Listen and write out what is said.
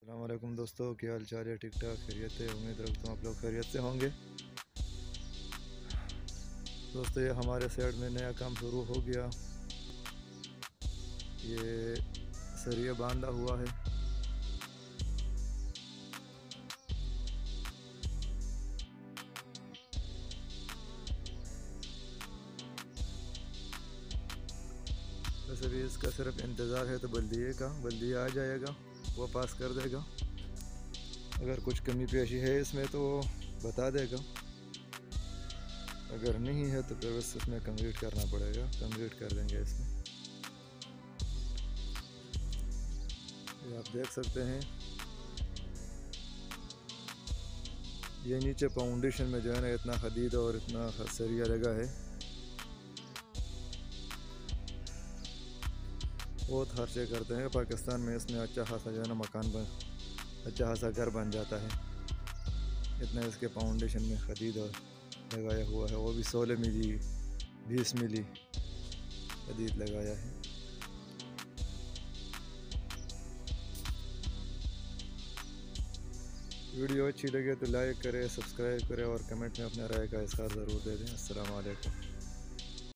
अस्सलाम वालेकुम दोस्तों, क्या हाल चाल है? ठीक ठाक खैरियत है? उम्मीद रखता हूँ आप लोग खैरियत से होंगे। दोस्तों ये हमारे साइड में नया काम शुरू हो गया। ये सरिया बांधा हुआ है। वैसे भी इसका सिर्फ इंतज़ार है तो बल्दिया आ जाएगा, वो पास कर देगा। अगर कुछ कमी पेशी है इसमें तो बता देगा, अगर नहीं है तो फिर बस इसमें कंक्रीट करना पड़ेगा। कंक्रीट कर देंगे इसमें। ये आप देख सकते हैं, ये नीचे फाउंडेशन में जो है ना इतना हदीद और इतना सरिया लगा है, बहुत खर्चे करते हैं पाकिस्तान में। इसमें अच्छा खासा जो है ना अच्छा खासा घर बन जाता है। इतना इसके फाउंडेशन में हदीद और लगाया हुआ है, वो भी 16 मिली 20 मिली हदीद लगाया है। वीडियो अच्छी लगे तो लाइक करें, सब्सक्राइब करें और कमेंट में अपना राय का इज़हार ज़रूर दे दें। अस्सलाम वालेकुम।